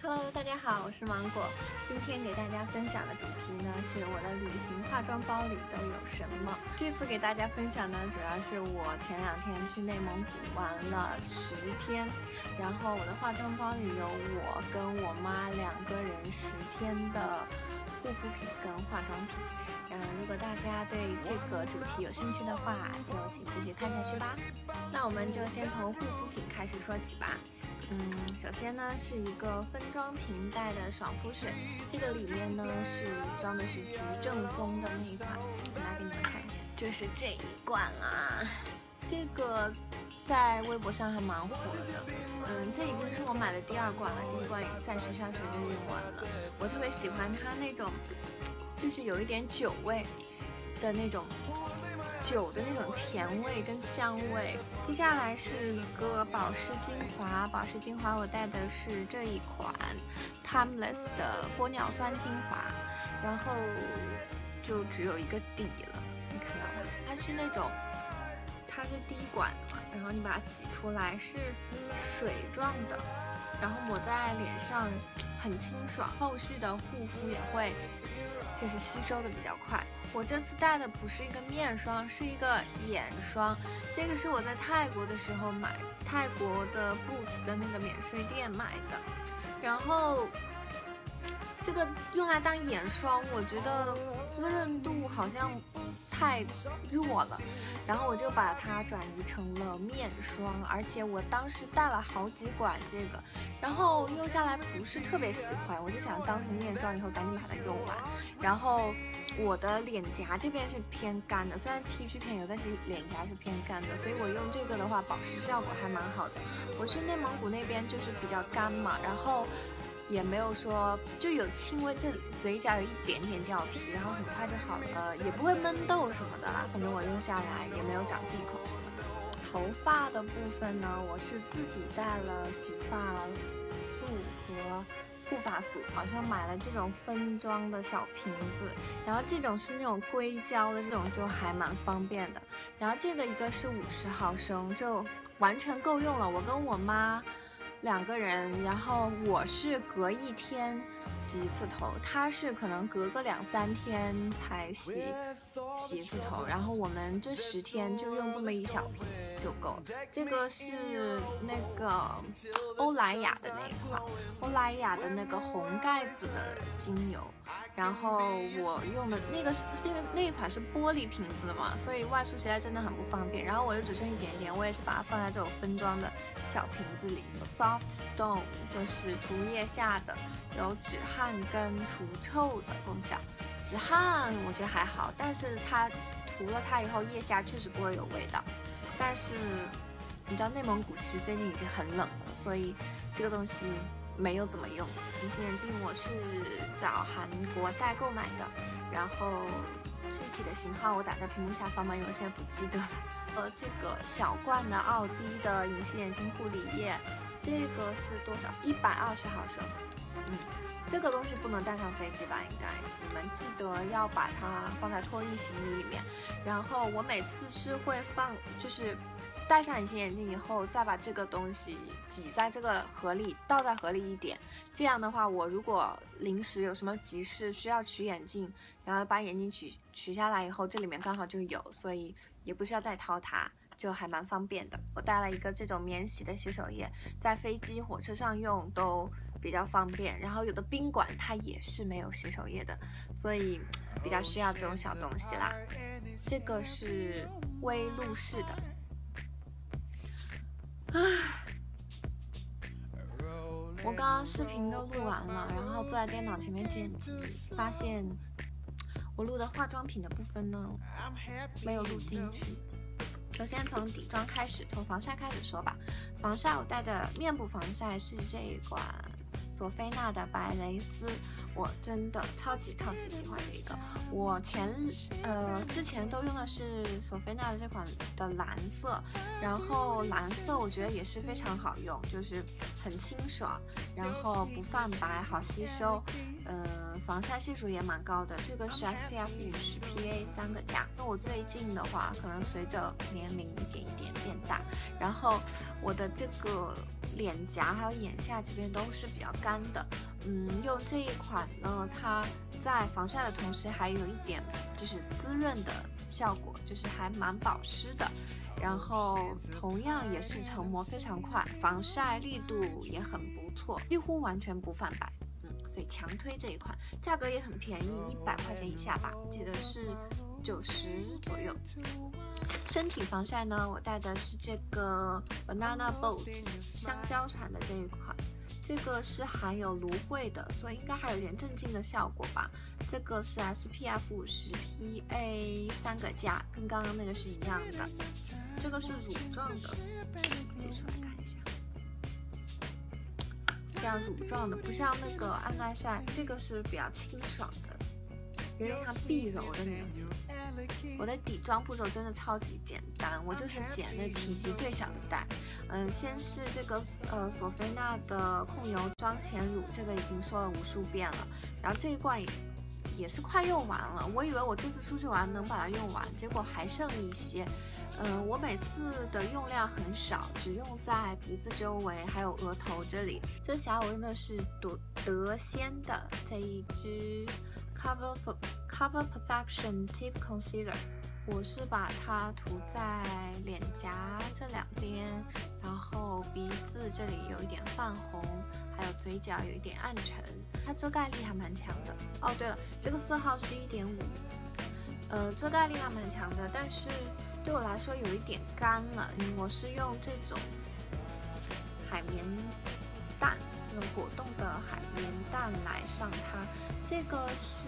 Hello， 大家好，我是芒果。今天给大家分享的主题呢是我的旅行化妆包里都有什么。这次给大家分享呢，主要是我前2天去内蒙古玩了10天，然后我的化妆包里有我跟我妈2个人10天的护肤品跟化妆品。如果大家对这个主题有兴趣的话，就请继续看下去吧。那我们就先从护肤品开始说起吧。首先呢是一个分装瓶带的爽肤水，这个里面呢装的是橘正宗的那一款，我来给你们看一下，就是这一罐啦。这个在微博上还蛮火的，这已经是我买的第2罐了，第1罐也在学校时就用完了。我特别喜欢它那种，就是有一点酒味的那种。酒的那种甜味跟香味。接下来是一个保湿精华，保湿精华我带的是这一款 Timeless 的玻尿酸精华，然后就只有一个底了，你看到吗？它是那种，它是滴管的嘛，然后你把它挤出来是水状的，然后抹在脸上很清爽，后续的护肤也会就是吸收的比较快。我这次带的不是一个面霜，是一个眼霜，这个是我在泰国的时候买，泰国的 Boots 的那个免税店买的，然后这个用来当眼霜，我觉得滋润度好像太弱了，然后我就把它转移成了面霜，而且我当时带了好几管这个，然后用下来不是特别喜欢，我就想当成面霜以后赶紧把它用完。然后我的脸颊这边是偏干的，虽然 T 区偏油，但是脸颊是偏干的，所以我用这个的话保湿效果还蛮好的。我去内蒙古那边就是比较干嘛，然后也没有说就有轻微，这嘴角有一点点掉皮，然后很快就好了，也不会闷痘什么的啦。反正我用下来也没有长闭口什么的。头发的部分呢，我是自己带了洗发素和护发素，好像买了这种分装的小瓶子，然后这种是那种硅胶的，这种就还蛮方便的。然后这个一个是50毫升，就完全够用了。我跟我妈2个人，然后我是隔1天洗一次头，她是可能隔个2-3天才洗一次头，然后我们这10天就用这么一小瓶就够了。这个是那个欧莱雅的那一款，欧莱雅的那个红盖子的精油，然后我用的那一款是玻璃瓶子的嘛，所以外出携带真的很不方便。然后我又只剩一点点，我也是把它放在这种分装的小瓶子里。Soft Stone 就是涂腋下的，有止汗跟除臭的功效。止汗我觉得还好，但是它涂了它以后腋下确实不会有味道。但是你知道内蒙古其实最近已经很冷了，所以这个东西没有怎么用。隐形眼镜我是找韩国代购买的，然后具体的型号我打在屏幕下方吧，因为我现在不记得了。这个小罐的奥迪的隐形眼镜护理液，这个是多少？120毫升。这个东西不能带上飞机吧？应该你们记得要把它放在托运行李里面。然后我每次是会放，就是戴上隐形眼镜以后，再把这个东西挤在这个盒里，倒在盒里一点。这样的话，我如果临时有什么急事需要取眼镜，然后把眼镜取下来以后，这里面刚好就有，所以也不需要再掏它，就还蛮方便的。我带了一个这种免洗的洗手液，在飞机、火车上用都比较方便。然后有的宾馆它也是没有洗手液的，所以比较需要这种小东西啦。这个是微露式的。我刚刚视频都录完了，然后坐在电脑前面剪辑，发现我录的化妆品的部分呢没有录进去。首先从底妆开始，从防晒开始说吧。防晒我带的面部防晒是这一款索菲娜的白蕾丝，我真的超级喜欢这个。我之前都用的是索菲娜的这款的蓝色，然后蓝色我觉得也是非常好用，就是很清爽，然后不泛白，好吸收，防晒系数也蛮高的。这个是 SPF 50 PA 3个加。那我最近的话，可能随着年龄一点变大，然后我的这个脸颊还有眼下这边都是比较干的。用这一款呢，它在防晒的同时还有一点就是滋润的效果，就是还蛮保湿的。然后同样也是成膜非常快，防晒力度也很不错，几乎完全不泛白。所以强推这一款，价格也很便宜，100块钱以下吧，我记得是90左右。身体防晒呢，我带的是这个 Banana Boat 香蕉船的这一款，这个是含有芦荟的，所以应该还有点镇静的效果吧。这个是 SPF 50 PA 3个加，跟刚刚那个是一样的。这个是乳状的，挤出来看一下。这样乳状的，不像那个安耐晒，这个是比较清爽的，有点像碧柔的那种。我的底妆步骤真的超级简单，我就是剪那体积最小的袋。先是这个索菲娜的控油妆前乳，这个已经说了无数遍了。然后这一罐也是快用完了，我以为我这次出去玩能把它用完，结果还剩一些。我每次的用量很少，只用在鼻子周围还有额头这里。这下我用的是德仙的这一支 Cover Perfection Tip Concealer， 我是把它涂在脸颊这两边，然后鼻子这里有一点泛红，还有嘴角有一点暗沉，它遮盖力还蛮强的。哦，对了，这个色号是1.5，遮盖力还蛮强的，但是对我来说有一点干了，我是用这种海绵蛋，这种果冻的海绵蛋来上它。这个是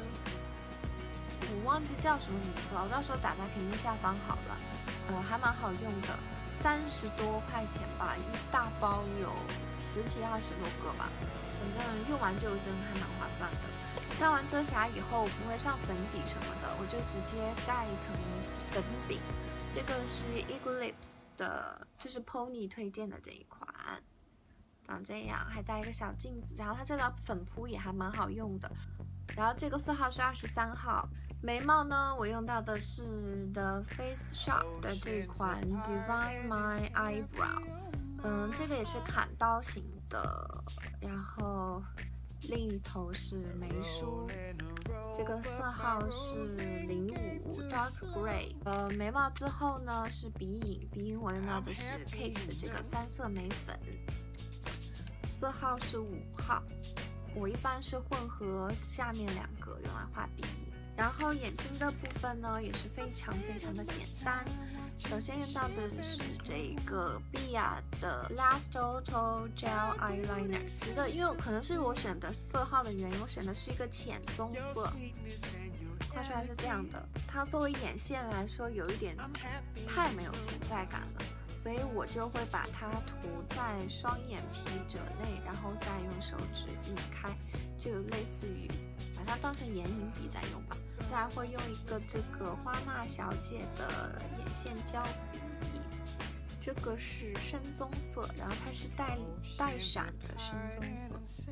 我忘记叫什么名字了，我到时候打在屏幕下方好了。还蛮好用的，30多块钱吧，一大包有10几20多个吧，反正用完就扔，还蛮划算的。上完遮瑕以后，我不会上粉底什么的，我就直接盖一层粉饼。这个是 Eclipse 的，就是 Pony 推荐的这一款，长这样，还带一个小镜子。然后它这个粉扑也还蛮好用的。然后这个色号是23号。眉毛呢，我用到的是 The Face Shop 的这款 Design My Eyebrow， 这个也是砍刀型的，然后另一头是眉梳，这个色号是05 Dark Gray。眉毛之后呢是鼻影，鼻影我用到的是 Cake 的这个3色眉粉，色号是5号。我一般是混合下面2个用来画鼻影。然后眼睛的部分呢也是非常的简单。首先用到的是这个碧雅的 Last Auto Gel Eyeliner， 因为可能是我选的色号的原因，我选的是一个浅棕色，画出来是这样的。它作为眼线来说有一点太没有存在感了，所以我就会把它涂在双眼皮褶内，然后再用手指晕开，就类似于把它当成眼影笔在用吧。再会用一个这个花娜小姐的眼线胶笔，这个是深棕色，然后它是带闪的深棕色，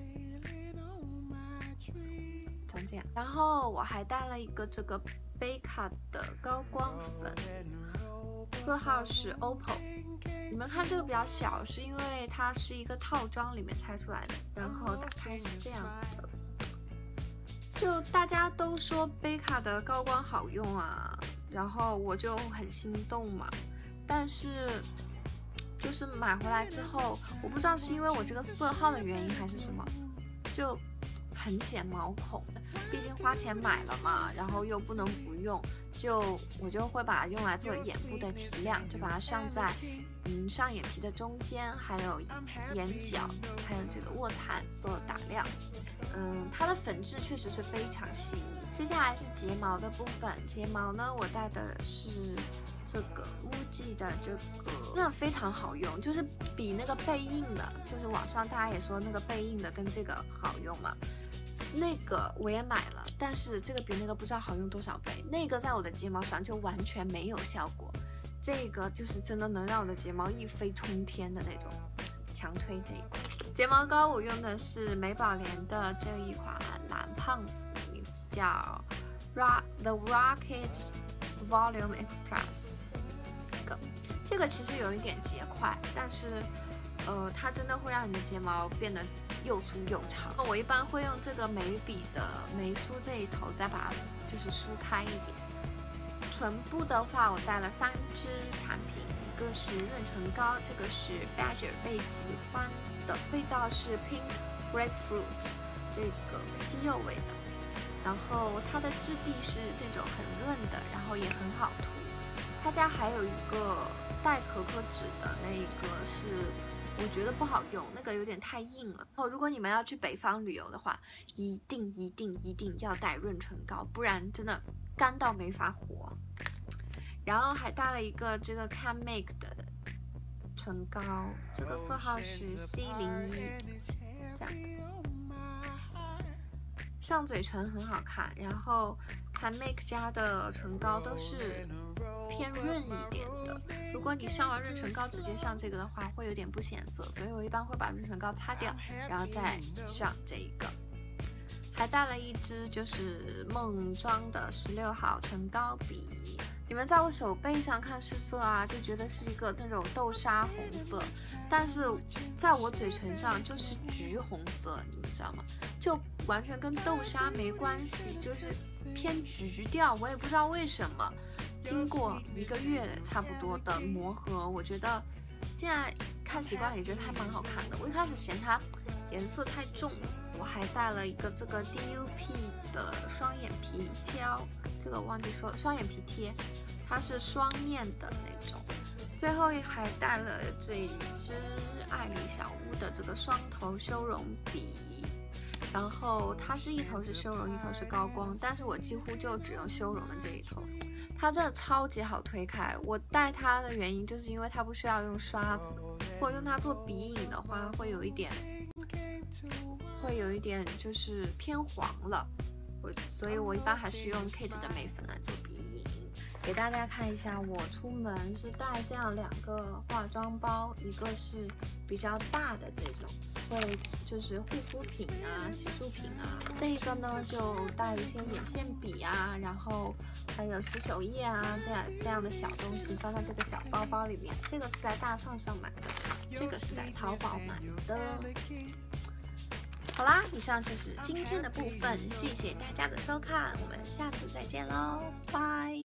长这样。然后我还带了一个这个贝卡的高光粉，色号是 Opal。你们看这个比较小，是因为它是一个套装里面拆出来的，然后打开是这样的。就大家都说贝卡的高光好用啊，然后我就很心动嘛。但是就是买回来之后，我不知道是因为我这个色号的原因还是什么，就很显毛孔。毕竟花钱买了嘛，然后又不能不用，我就会把它用来做眼部的提亮，就把它上在上眼皮的中间，还有眼角，还有这个卧蚕做打亮。它的粉质确实是非常细腻。接下来是睫毛的部分，睫毛呢，我带的是这个 MUJI 的这个，真的非常好用，就是比那个倍印的，就是网上大家也说那个倍印的跟这个好用嘛。那个我也买了，但是这个比那个不知道好用多少倍，那个在我的睫毛上就完全没有效果，这个就是真的能让我的睫毛一飞冲天的那种，强推这一款。睫毛膏我用的是美宝莲的这一款蓝胖子，名字叫 The Rocket Volume Express。这个其实有一点结块，但是它真的会让你的睫毛变得又粗又长。我一般会用这个眉笔的眉梳这一头，再把它就是梳开一点。唇部的话，我带了3支产品，一个是润唇膏，这个是 Badger 被喜欢的，味道是 Pink Grapefruit 这个西柚味的。然后它的质地是那种很润的，然后也很好涂。他家还有一个带可可脂的那个是我觉得不好用，那个有点太硬了。如果你们要去北方旅游的话，一定要带润唇膏，不然真的干到没法活。然后还带了一个这个 Can Make 的唇膏，这个色号是 C01，这样的。上嘴唇很好看，然后 Can Make 家的唇膏都是偏润一点的。如果你上完润唇膏直接上这个的话，会有点不显色，所以我一般会把润唇膏擦掉，然后再上这一个。还带了一支就是梦妆的16号唇膏笔。你们在我手背上看试色啊，就觉得是一个那种豆沙红色，但是在我嘴唇上就是橘红色，你们知道吗？就完全跟豆沙没关系，就是偏橘调，我也不知道为什么。经过1个月差不多的磨合，我觉得现在看习惯也觉得还蛮好看的。我一开始嫌它颜色太重了。我还带了一个这个 DUP 的双眼皮贴，这个我忘记说了，双眼皮贴，它是双面的那种。最后还带了这一支爱丽小屋的这个双头修容笔，然后它是一头是修容，一头是高光，但是我几乎就只用修容的这一头。它真的超级好推开，我带它的原因就是因为它不需要用刷子，或者用它做鼻影的话会有一点就是偏黄了，所以我一般还是用 Kate 的眉粉来做鼻影。给大家看一下，我出门是带这样2个化妆包，一个是比较大的这种，会就是护肤品啊、洗漱品啊，这一个呢就带一些眼线笔啊，然后还有洗手液啊这样的小东西放在这个小包包里面。这个是在大创上买的，这个是在淘宝买的。好啦，以上就是今天的部分，谢谢大家的收看，我们下次再见喽，拜。